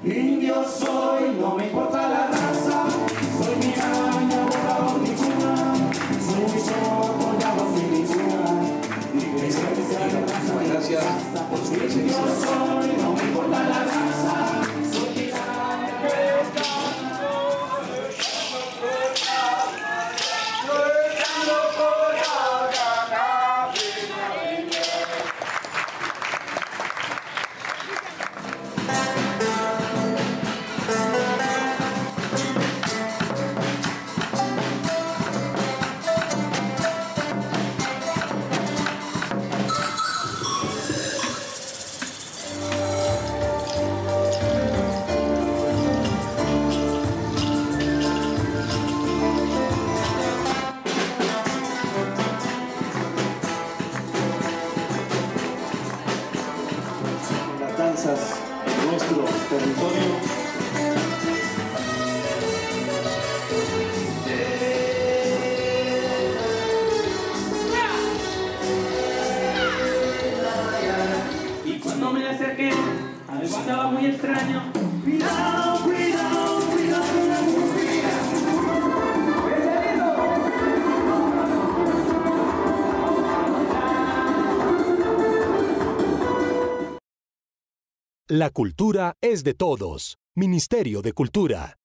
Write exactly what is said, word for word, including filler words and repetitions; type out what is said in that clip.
Indio soy, no me importa la raza, soy mi año, borrador mi cuna, soy mi soco, ya no soy mi cuna. Gracias por su presencia. Indio soy, no me importa la raza, soy mi danzas en nuestro territorio. Y cuando me acerqué, algo andaba muy extraño. Cuidado, cuidado, cuidado con la música. La cultura es de todos. Ministerio de Cultura.